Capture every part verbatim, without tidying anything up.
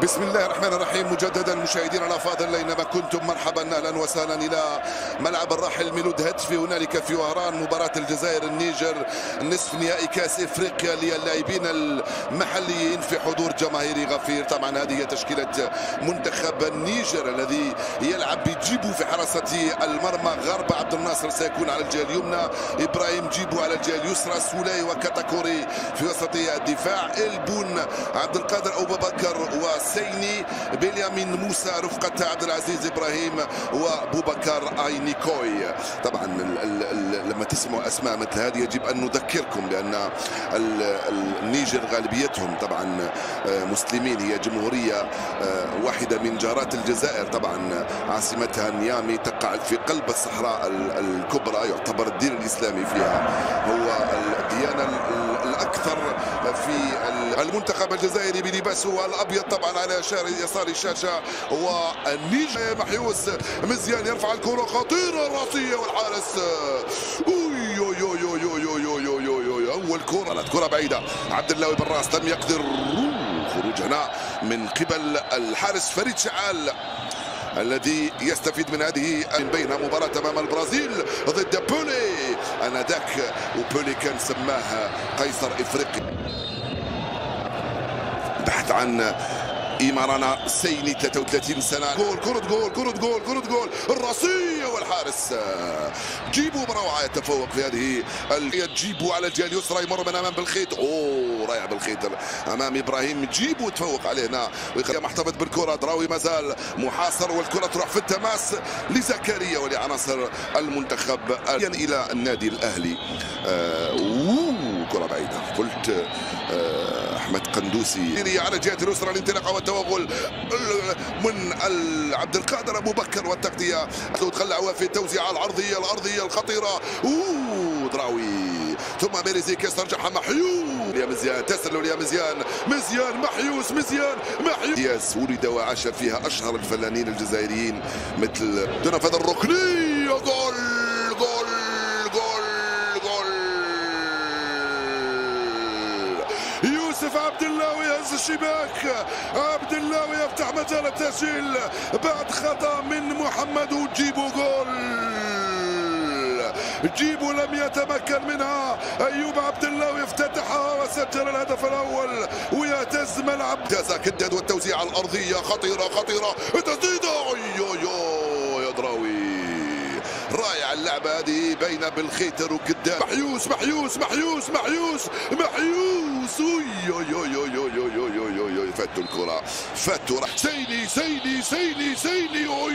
بسم الله الرحمن الرحيم. مجددا مشاهدينا الافاضل اينما كنتم، مرحبا اهلا وسهلا الى ملعب الراحل ميلود هتفي هنالك في وهران، مباراه الجزائر النيجر نصف نهائي كاس افريقيا للاعبين المحليين في حضور جماهيري غفير. طبعا هذه هي تشكيله منتخب النيجر الذي يلعب بجيبو في حراسه المرمى. غرب عبد الناصر سيكون على الجهه اليمنى، ابراهيم جيبو على الجهه اليسرى، سولاي وكاتاكوري في وسط الدفاع، البون عبد القادر ابو بكر وسيني، بنيامين موسى رفقة عبد العزيز ابراهيم وبوبكر اينيكوي. طبعا ال ال ال لما تسمعوا اسماء مثل هذه يجب ان نذكركم بان النيجر غالبيتهم طبعا مسلمين، هي جمهوريه واحده من جارات الجزائر، طبعا عاصمتها نيامي تقع في قلب الصحراء الكبرى، يعتبر الدين الاسلامي فيها هو الديانه الاكثر في المنتخب الجزائري بلباسه الابيض طبعا على يسار الشاشه. والنيجر محيوس مزيان يرفع الكره خطيره راسيه والحارس اوي اوي اوي اوي اوي اوي اوي اوي اول كره لا كره بعيده، عبد الله بالراس لم يقدر خروج هنا من قبل الحارس فريد شعال الذي يستفيد من هذه بينها مباراة أمام البرازيل ضد بولي آنذاك، وبولي كان سماه قيصر إفريقيا. بحث عن إيمارانا سيني ثلاثة وثلاثين سنة، جول كرة جول كرة جول كرة جول الراسية والحارس جيبو بروعة يتفوق في هذه جيبو على الجهة اليسرى، يمر من أمام بالخيط، أوه رايح بالخيط أمام إبراهيم جيبو تفوق عليه هنا محتفظ بالكرة. دراوي مازال محاصر والكرة تروح في التماس لزكريا ولعناصر المنتخب إلى النادي الأهلي. أوه كرة بعيدة، قلت أه احمد قندوسي على الجهه اليسرى، الانطلاقه والتوغل من عبد القادر ابو بكر والتغطيه، تخلعوا في التوزيعه العرضيه الارضيه الخطيره، اوه دراوي ثم ميريزيك يسترجعها محيوس يا مزيان، تسلل يا مزيان مزيان محيوس مزيان محيوس. دياز ولد وعاش فيها اشهر الفنانين الجزائريين مثل تنفذ الركنيه، جول جول جول جول يوسف عبد الله ويهز الشباك، عبد الله ويفتح مجال التسجيل بعد خطأ من محمد وجيبو جول. جيبو لم يتمكن منها، ايوب عبد الله يفتتحها وسجل الهدف الاول ويهتز ملعب جازا كداد، والتوزيعه الارضيه خطيره خطيره، تسديده يا دراوي رائع اللعبه هذه بين بالخيتر وقدام محيوس محيوس محيوس محيوس محيوس اوي اوي اوي اوي اوي اوي اوي اوي اوي فاتوا الكره فاتوا راح سيني سيني سيني سيني اوي،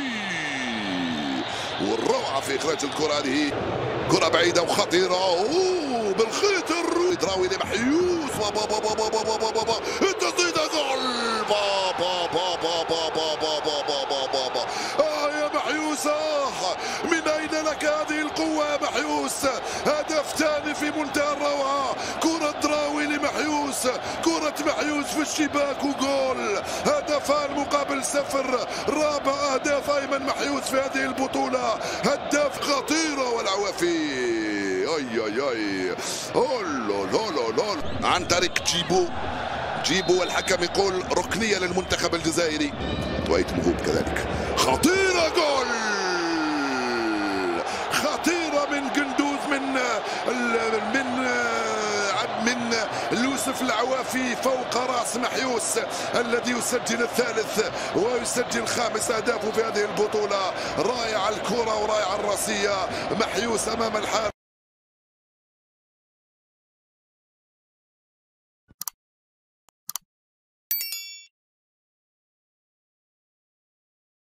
والروعه في اخراج الكره هذه، كره بعيده وخطيره اوه بالخيتر دراوي لمحيوس بابا بابا بابا بابا بابا التسديده جول بابا بابا بابا بابا بابا بابا اه يا محيوس اه من اين لك هذه القوه يا محيوس؟ هدف ثاني في منتهى الروعه، كره دراوي لمحيوس، كره محيوس في الشباك وجول، هدفان مقابل صفر، رابع اهداف ايمن محيوس في هذه البطوله، هداف خطيره والعوافي اي اي اي أول عن طريق جيبو جيبو والحكم يقول ركنيه للمنتخب الجزائري، وايت مهوب كذلك خطيره جول خطيره من قندوز من من من يوسف العوافي فوق راس محيوس الذي يسجل الثالث ويسجل خامس اهدافه في هذه البطوله. رائع الكره ورائع الراسيه محيوس امام الحارس.